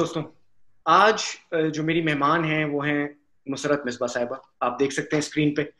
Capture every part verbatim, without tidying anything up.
दोस्तों, आज अ, जो मेरी मेहमान हैं वो हैं नुसरत मिसबा साहिबा। आप देख सकते हैं स्क्रीन पे।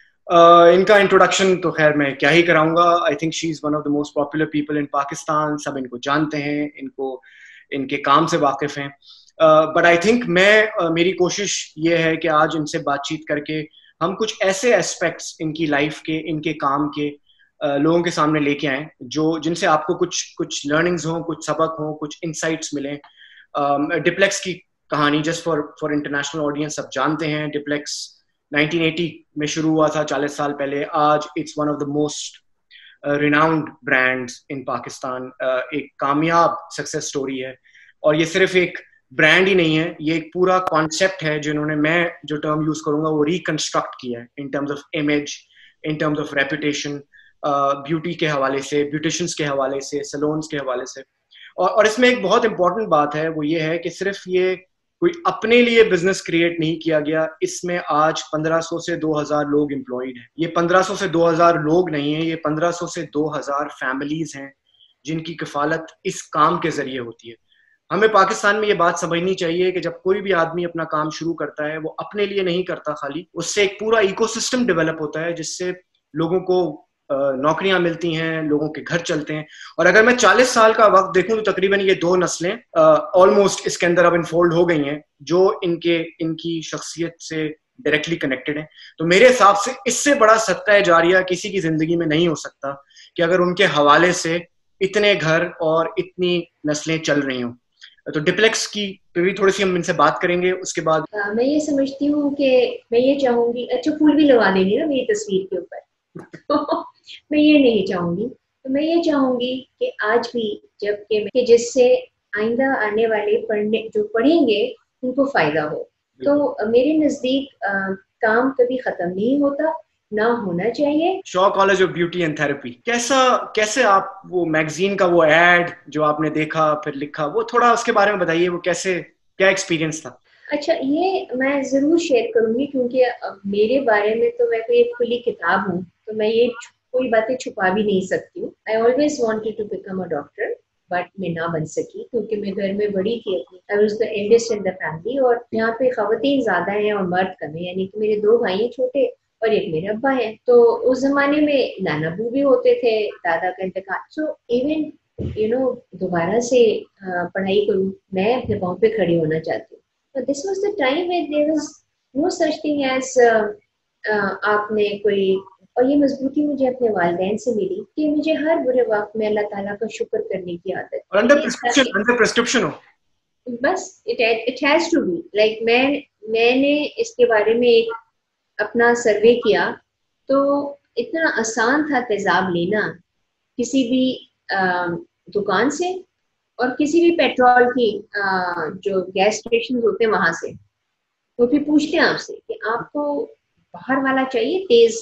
अ, इनका इंट्रोडक्शन तो खैर मैं क्या ही कराऊंगा। I think she is one of the most popular people in Pakistan. सब इनको जानते हैं, इनको इनके काम से वाकिफ हैं। बट आई थिंक मैं अ, मेरी कोशिश ये है कि आज इनसे बातचीत करके हम कुछ ऐसे एस्पेक्ट्स इनकी लाइफ के, इनके काम के अ, लोगों के सामने लेके आए जो जिनसे आपको कुछ कुछ लर्निंग्स हों, कुछ सबक हों, कुछ इंसाइट्स मिलें। डिप्लेक्स की कहानी, just for for international audience, सब जानते हैं डिप्लेक्स नाइनटीन एटी में शुरू हुआ था, चालीस साल पहले। आज it's one of the most renowned brands in Pakistan. एक कामयाब सक्सेस स्टोरी है, और ये सिर्फ एक ब्रांड ही नहीं है, ये एक पूरा कॉन्सेप्ट है जिन्होंने, मैं जो टर्म यूज करूंगा वो रिकंस्ट्रक्ट किया है in terms of image, in terms of reputation, beauty के हवाले से, ब्यूटिशियंस के हवाले से, सलोन्स के हवाले से। और, और इसमें एक बहुत इंपॉर्टेंट बात है, वो ये है कि सिर्फ ये कोई अपने लिए बिजनेस क्रिएट नहीं किया गया। इसमें आज पंद्रह सौ से दो हज़ार लोग एम्प्लॉयड हैं। ये पंद्रह सौ से दो हज़ार लोग नहीं है, ये पंद्रह सौ से दो हज़ार फैमिलीज हैं जिनकी किफालत इस काम के जरिए होती है। हमें पाकिस्तान में ये बात समझनी चाहिए कि जब कोई भी आदमी अपना काम शुरू करता है, वो अपने लिए नहीं करता खाली, उससे एक पूरा इकोसिस्टम डेवलप होता है जिससे लोगों को नौकरियां मिलती हैं, लोगों के घर चलते हैं। और अगर मैं चालीस साल का वक्त देखूं तो तकरीबन ये दो नस्लें ऑलमोस्ट इसके अंदर अब इन्फोल्ड हो गई हैं जो इनके इनकी शख्सियत से डायरेक्टली कनेक्टेड है। तो मेरे हिसाब से इससे बड़ा सदका जारिया किसी की जिंदगी में नहीं हो सकता कि अगर उनके हवाले से इतने घर और इतनी नस्लें चल रही हों। तो डिप्लेक्स की भी थोड़ी सी हम इनसे बात करेंगे, उसके बाद आ, मैं ये समझती हूँ कि मैं ये चाहूंगी, अच्छा फूल भी लगा देंगे ना मेरी तस्वीर के ऊपर तो मैं ये नहीं चाहूंगी। तो मैं ये चाहूंगी कि आज भी जब कि कि जिससे आइंदा आने वाले पढ़ने जो पढ़ेंगे उनको फायदा हो। तो मेरे नजदीक आ, काम कभी खत्म नहीं होता, ना होना चाहिए। Shaw college of beauty and therapy, कैसा कैसे आप वो मैगजीन का वो एड जो आपने देखा फिर लिखा, वो थोड़ा उसके बारे में बताइए, वो कैसे, क्या एक्सपीरियंस था? अच्छा, ये मैं ज़रूर शेयर करूंगी क्योंकि अब मेरे बारे में तो मैं कोई एक खुली किताब हूँ, तो मैं ये कोई बातें छुपा भी नहीं सकती हूँ। I always wanted to become a doctor, but मैं ना बन सकी क्योंकि मैं घर में बड़ी थी अपनी। I was the eldest in the family, और यहाँ पे खवातीन ज्यादा हैं और मर्द कम है, यानी कि मेरे दो भाई हैं छोटे और एक मेरे अब्बा हैं। तो उस जमाने में नाना बू भी होते थे, दादा का इंतकाल। सो इवन यू नो दोबारा से पढ़ाई करूँ, मैं अपने पाँव पे खड़ी होना चाहती हूँ। But this was the time when there was no such thing as uh, uh, आपने कोई, और ये मजबूती मुझे अपने वालिदैन से मिली कि मुझे हर बुरे वक्त में अल्लाह ताला का शुक्र करने की आदत और अंडर है। प्रिस्क्रिप्शन, अंडर प्रिस्क्रिप्शन हो। बस it it has to be like, मैं मैंने इसके बारे में एक अपना सर्वे किया, तो इतना आसान था तेजाब लेना किसी भी आ, दुकान से, और किसी भी पेट्रोल की आ, जो गैस स्टेशन होते हैं वहां से। वो फिर पूछते हैं आपसे कि आपको बाहर वाला चाहिए तेज,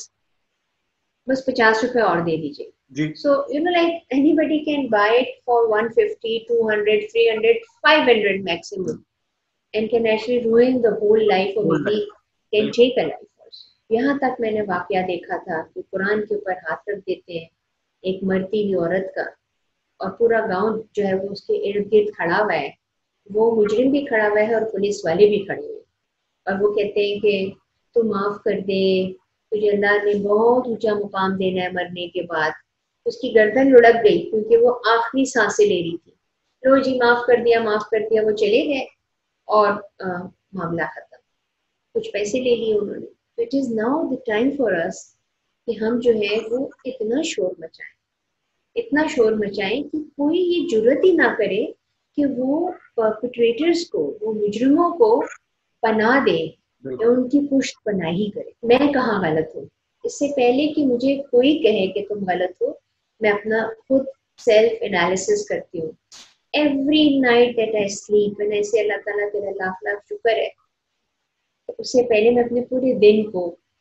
बस पचास रुपए और दे दीजिए। So you know like anybody can buy it for one fifty, two hundred, three hundred, five hundred maximum, and can actually ruin the whole life, और maybe can take a life also. यहाँ तक मैंने वाकया देखा था कि कुरान के ऊपर हाथ रख देते हैं एक मरती हुई औरत का, और पूरा गांव जो है वो उसके इर्द गिर्द खड़ा हुआ है, वो मुजरिम भी खड़ा हुआ है और पुलिस वाले भी खड़े हुए, और वो कहते हैं कि तू माफ कर दे, तुझे अल्लाह ने बहुत ऊंचा मुकाम देना है मरने के बाद। उसकी गर्दन लुढ़क गई क्योंकि वो आखिरी सांसें ले रही थी। लो जी माफ कर दिया, माफ कर दिया, वो चले गए और आ, मामला खत्म। कुछ पैसे ले लिए उन्होंने। तो it is now the time for us कि हम जो है वो इतना शोर मचाएं, इतना शोर मचाएं कि कोई ये जुर्रत ही ना करे कि वो परपिट्रेटर्स को, वो मुजरिमों को पनाह दे या उनकी पुष्ट पनाही करे। मैं कहाँ गलत हूँ? इससे पहले कि मुझे कोई कहे कि तुम गलत हो, मैं अपना खुद सेल्फ एनालिसिस करती हूँ। Every night that I sleep, when I say अल्लाह ताला तेरा लाख लाख शुक्र है, तो उससे पहले मैं अपने पूरे दिन को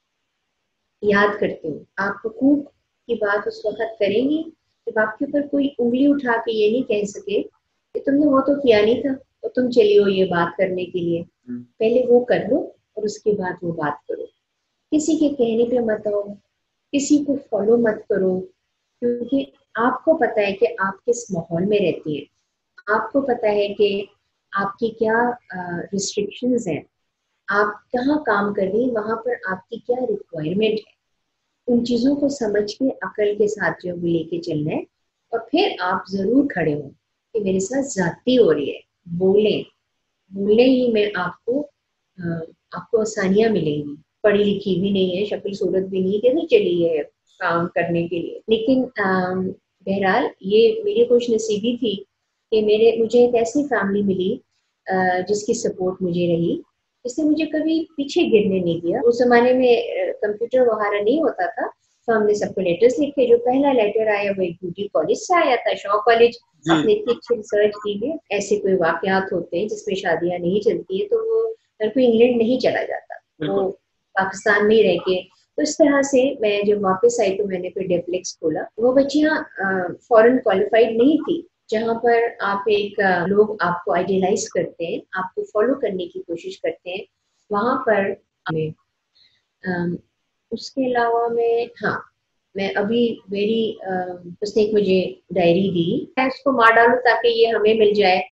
याद करती हूँ। आप हुकूक की बात उस वक्त करेंगी जब आपके ऊपर कोई उंगली उठा के ये नहीं कह सके कि तुमने वो तो किया नहीं था और तुम चली हो ये बात करने के लिए। पहले वो कर लो और उसके बाद वो बात करो। किसी के कहने पे मत आओ, किसी को फॉलो मत करो, क्योंकि आपको पता है कि आप किस माहौल में रहती हैं। आपको पता है कि आपकी क्या रिस्ट्रिक्शंस हैं, आप कहाँ काम कर रही हैं, वहाँ पर आपकी क्या रिक्वायरमेंट है, उन चीज़ों को समझ के अकल के साथ जो वो लेके चलना है। और फिर आप ज़रूर खड़े हों कि मेरे साथ ज्यादती हो रही है, बोलें, बोलने ही में आपको अ, आपको आसानियां मिलेंगी। पढ़ी लिखी भी नहीं है, शक्ल सूरत भी नहीं, कैसे चली है काम करने के लिए। लेकिन अम, बहरहाल ये मेरी खुश नसीबी थी कि मेरे मुझे एक ऐसी फैमिली मिली अ, जिसकी सपोर्ट मुझे रही, जिसने मुझे कभी पीछे गिरने नहीं दिया। उस जमाने में कंप्यूटर वगैरह नहीं होता था, तो हमने सबको लेटर्स लिखे। जो पहला लेटर आया वो एक ब्यूटी कॉलेज से आया था, शॉ कॉलेज। आपने इतनी अच्छी रिसर्च की है, ऐसे कोई वाकयात होते हैं जिसमें शादियां नहीं चलती है, तो वो हर कोई इंग्लैंड नहीं चला जाता, वो पाकिस्तान में ही रह के। तो इस तरह से मैं जब वापस आई तो मैंने फिर डेप्लेक्स खोला। वो बच्चियां फॉरेन क्वालिफाइड नहीं थी, जहाँ पर आप एक अ, लोग आपको आइडियलाइज करते हैं, आपको फॉलो करने की कोशिश करते हैं, वहां पर हमें अम, उसके अलावा मैं, हाँ, मैं अभी मेरी उसने एक मुझे डायरी दी, मैं उसको मार डालूं ताकि ये हमें मिल जाए।